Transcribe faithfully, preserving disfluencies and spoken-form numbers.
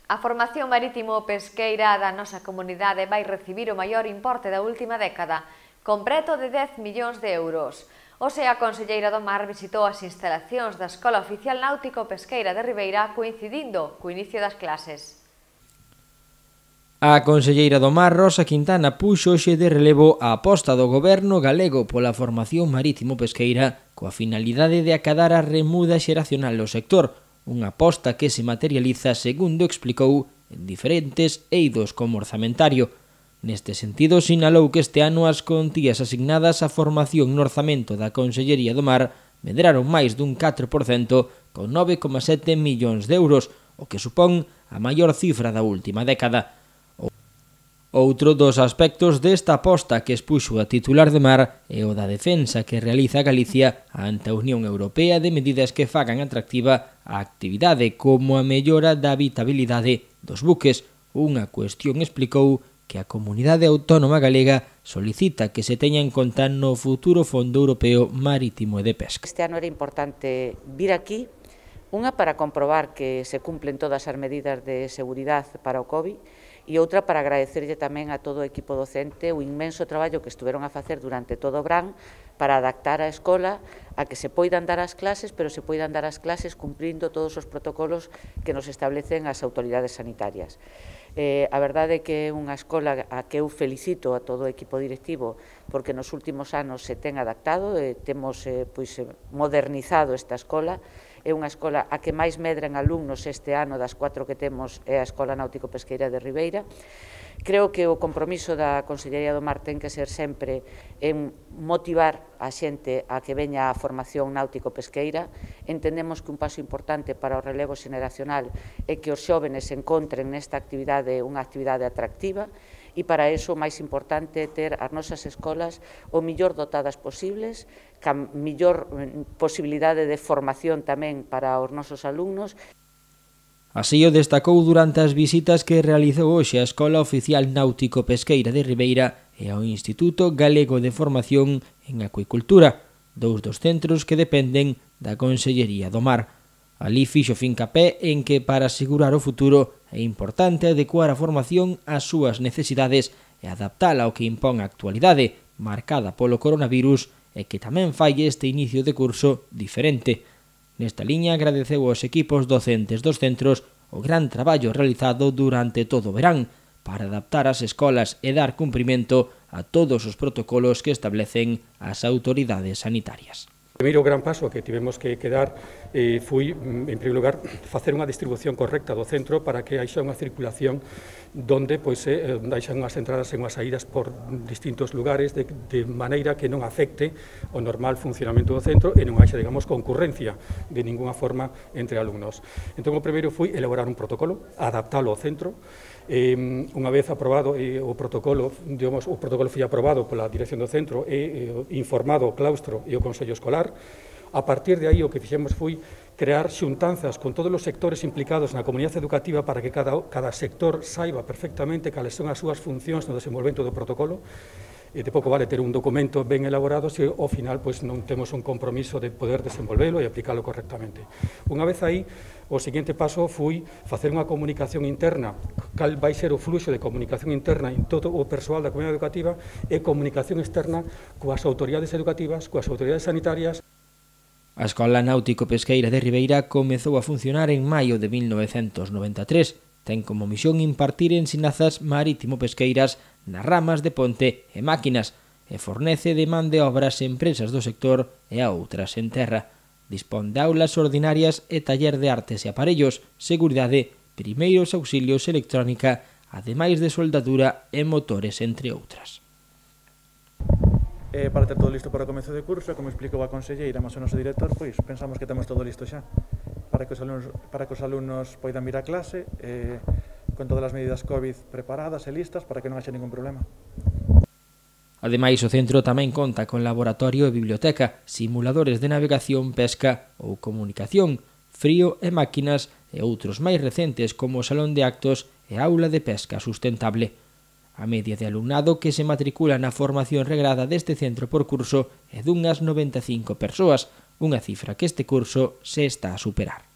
A formación marítimo-pesqueira da nosa comunidade vai recibir o maior importe da última década, con preto de dez millóns de euros. Hoxe a conselleira do Mar visitou as instalacións da Escola Oficial Náutico-Pesqueira de Ribeira coincidindo co inicio das clases. A conselleira do Mar, Rosa Quintana, puxo hoxe de relevo a aposta do goberno galego pola formación marítimo-pesqueira coa finalidade de acadar a remuda xeracional do sector, unha aposta que se materializa, segundo explicou, en diferentes eidos como orzamentario. Neste sentido, sinalou que este ano as contías asignadas á formación no orzamento da Consellería do Mar medraron máis dun catro por cento con nove coma sete millóns de euros, o que supón a maior cifra da última década. Outro dos aspectos desta aposta que expuxo a titular de Mar é o da defensa que realiza Galicia ante a Unión Europea de medidas que fagan atractiva a actividade como a mellora da habitabilidade dos buques, unha cuestión explicou que a Comunidade Autónoma Galega solicita que se teña en conta no futuro Fondo Europeo Marítimo e de Pesca. Este ano era importante vir aquí, unha para comprobar que se cumplen todas as medidas de seguridade para o COVID, e outra para agradecerlle tamén a todo o equipo docente o inmenso traballo que estuveron a facer durante todo o verán para adaptar a escola a que se poidan dar as clases, pero se poidan dar as clases cumprindo todos os protocolos que nos establecen as autoridades sanitarias. Eh, a verdade é que é unha escola a que eu felicito a todo o equipo directivo porque nos últimos anos se ten adaptado, eh, temos eh, pois, modernizado esta escola. É unha escola a que máis medran alumnos este ano das cuatro que temos é a Escola Náutico-Pesqueira de Ribeira. Creo que o compromiso da Consellería do Mar ten que ser sempre en motivar a xente a que veña a formación náutico-pesqueira. Entendemos que un paso importante para o relevo xeneracional é que os xóvenes encontren nesta actividade unha actividade atractiva e para iso o máis importante é ter as nosas escolas o millor dotadas posibles, ca millor posibilidade de formación tamén para os nosos alumnos. Así o destacou durante as visitas que realizou hoxe a Escola Oficial Náutico-Pesqueira de Ribeira e ao Instituto Galego de Formación en Acuicultura, dous dos centros que dependen da Consellería do Mar. Alí fixo fincapé en que para asegurar o futuro é importante adecuar a formación ás súas necesidades e adaptala ao que impón a actualidade, marcada polo coronavirus, e que tamén falle este inicio de curso diferente. Nesta liña agradeceu aos equipos docentes dos centros o gran traballo realizado durante todo o verán para adaptar as escolas e dar cumprimento a todos os protocolos que establecen as autoridades sanitarias. O primeiro gran paso que tivemos que, que dar eh, foi, en primeiro lugar, facer unha distribución correcta do centro para que haixa unha circulación donde pois, eh, haixan unhas entradas e unhas saídas por distintos lugares de, de maneira que non afecte o normal funcionamento do centro e non haxa, digamos, concurrencia de ninguna forma entre alumnos. Entón, o primeiro foi elaborar un protocolo, adaptalo ao centro. Eh, unha vez aprobado eh, o protocolo, digamos, o protocolo foi aprobado pola dirección do centro e eh, informado o claustro e o Consello Escolar. A partir de aí o que fixemos foi crear xuntanzas con todos os sectores implicados na comunidade educativa para que cada, cada sector saiba perfectamente cales son as súas funcións no desenvolvemento do protocolo. E de pouco vale ter un documento ben elaborado se ao final pois, non temos un compromiso de poder desenvolvelo e aplicalo correctamente. Unha vez aí, o seguinte paso foi facer unha comunicación interna, cal vai ser o fluxo de comunicación interna en todo o persoal da comunidade educativa e comunicación externa coas autoridades educativas, coas autoridades sanitarias. A Escola Náutico-Pesqueira de Ribeira comezou a funcionar en maio de mil novecentos noventa e tres. Ten como misión impartir ensinazas marítimo-pesqueiras nas ramas de ponte e máquinas e fornece de man de obras a empresas do sector e a outras en terra. Dispón de aulas ordinarias e taller de artes e aparellos, seguridade, primeiros auxilios, electrónica, ademais de soldadura e motores, entre outras. Eh, para ter todo listo para o comezo de curso, como explicou a conselleira, mas o noso director, pois pensamos que temos todo listo xa para que os alumnos, para que os alumnos poidan vir a clase eh, con todas as medidas COVID preparadas e listas para que non haxa ningún problema. Ademais, o centro tamén conta con laboratorio e biblioteca, simuladores de navegación, pesca ou comunicación, frío e máquinas e outros máis recentes como o salón de actos e aula de pesca sustentable. A media de alumnado que se matricula na formación regrada deste centro por curso é dunhas noventa e cinco persoas, unha cifra que este curso se está a superar.